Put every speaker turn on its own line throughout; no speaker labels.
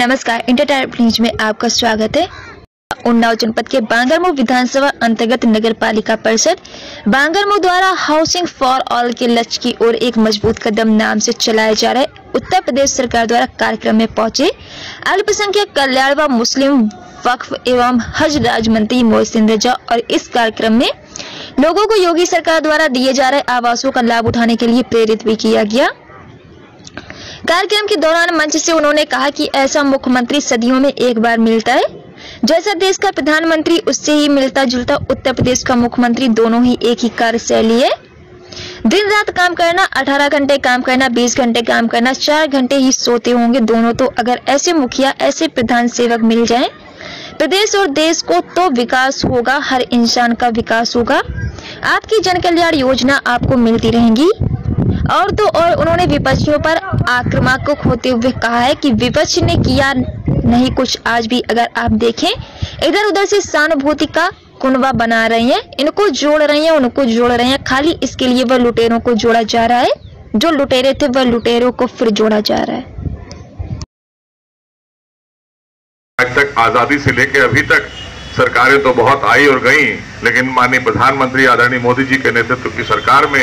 नमस्कार, inter news में आपका स्वागत है। उन्नाव जनपद के बांगरमऊ विधानसभा अंतर्गत नगर पालिका परिषद बांगरमऊ द्वारा हाउसिंग फॉर ऑल के लक्ष्य की ओर एक मजबूत कदम नाम से चलाए जा रहे उत्तर प्रदेश सरकार द्वारा कार्यक्रम में पहुंचे अल्पसंख्यक कल्याण व मुस्लिम वक्फ एवं हज राज्य मंत्री मोहसिन रजा और इस कार्यक्रम में लोगों को योगी सरकार द्वारा दिए जा रहे आवासों का लाभ उठाने के लिए प्रेरित भी किया गया। कार्यक्रम के दौरान मंच से उन्होंने कहा कि ऐसा मुख्यमंत्री सदियों में एक बार मिलता है। जैसा देश का प्रधानमंत्री उससे ही मिलता जुलता उत्तर प्रदेश का मुख्यमंत्री, दोनों ही एक ही कार्यशैली है। दिन रात काम करना, 18 घंटे काम करना, 20 घंटे काम करना, 4 घंटे ही सोते होंगे दोनों। तो अगर ऐसे मुखिया, ऐसे प्रधान सेवक मिल जाएं प्रदेश और देश को, तो विकास होगा, हर इंसान का विकास होगा। आपकी जन कल्याण योजना आपको मिलती रहेंगी। और तो और उन्होंने विपक्षियों पर आक्रामक होते हुए कहा है कि विपक्ष ने किया नहीं कुछ। आज भी अगर आप देखें इधर उधर से सहानुभूति का कुनबा बना रहे हैं, इनको जोड़ रहे हैं, उनको जोड़ रहे हैं। खाली इसके लिए वह लुटेरों को जोड़ा जा रहा है, जो लुटेरे थे वह लुटेरों को फिर जोड़ा जा रहा है।
आज तक आजादी से लेकर अभी तक सरकारें तो बहुत आई और गई, लेकिन माननीय प्रधानमंत्री आदरणीय मोदी जी के नेतृत्व की सरकार में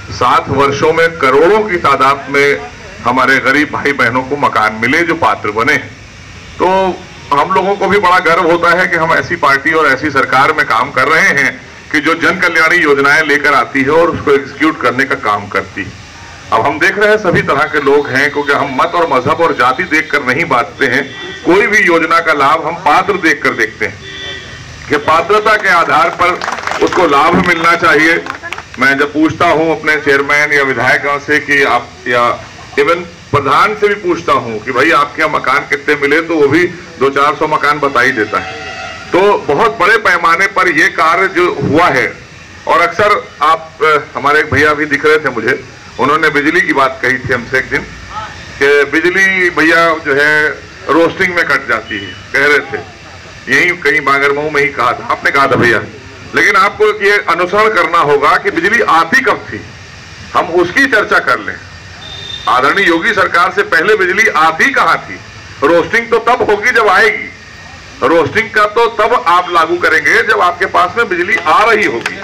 7 वर्षों में करोड़ों की तादाद में हमारे गरीब भाई बहनों को मकान मिले जो पात्र बने। तो हम लोगों को भी बड़ा गर्व होता है कि हम ऐसी पार्टी और ऐसी सरकार में काम कर रहे हैं कि जो जन कल्याणी योजनाएं लेकर आती है और उसको एग्जीक्यूट करने का काम करती है। अब हम देख रहे हैं सभी तरह के लोग हैं, क्योंकि हम मत और मजहब और जाति देखकर नहीं बांटते हैं। कोई भी योजना का लाभ हम पात्र देखकर देखते हैं कि पात्रता के आधार पर उसको लाभ मिलना चाहिए। मैं जब पूछता हूं अपने चेयरमैन या विधायकों से कि आप, या इवन प्रधान से भी पूछता हूं कि भाई आपके यहाँ मकान कितने मिले, तो वो भी 200-400 मकान बता ही देता है। तो बहुत बड़े पैमाने पर ये कार्य जो हुआ है। और अक्सर आप, हमारे एक भैया भी दिख रहे थे मुझे, उन्होंने बिजली की बात कही थी हमसे एक दिन कि बिजली भैया जो है रोस्टिंग में कट जाती है, कह रहे थे। यही कहीं बांगरमऊ में ही कहा था, आपने कहा था भैया। लेकिन आपको ये अनुसरण करना होगा कि बिजली आती कब थी, हम उसकी चर्चा कर लें। आदरणीय योगी सरकार से पहले बिजली आती कहां थी? रोस्टिंग तो तब होगी जब आएगी। रोस्टिंग का तो तब आप लागू करेंगे जब आपके पास में बिजली आ रही होगी।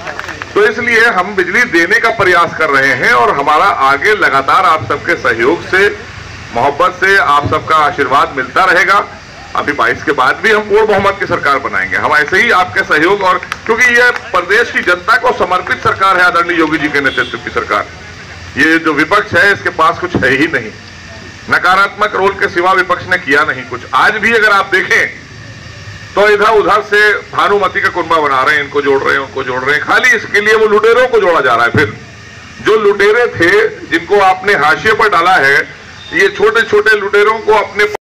तो इसलिए हम बिजली देने का प्रयास कर रहे हैं और हमारा आगे लगातार आप सबके सहयोग से, मोहब्बत से, आप सबका आशीर्वाद मिलता रहेगा। अभी 22 के बाद भी हम पूर्ण बहुमत की सरकार बनाएंगे। हम ऐसे ही आपके सहयोग, और क्योंकि ये प्रदेश की जनता को समर्पित सरकार है, आदरणीय योगी जी के नेतृत्व की सरकार। ये जो विपक्ष है इसके पास कुछ है ही नहीं, नकारात्मक रोल के सिवा विपक्ष ने किया नहीं कुछ। आज भी अगर आप देखें तो इधर उधर से भानुमति का कुनबा बना रहे हैं, इनको जोड़ रहे हैं, उनको जोड़ रहे हैं। खाली इसके लिए वो लुटेरों को जोड़ा जा रहा है। फिर जो लुटेरे थे जिनको आपने हाशिए पर डाला है, ये छोटे छोटे लुटेरों को अपने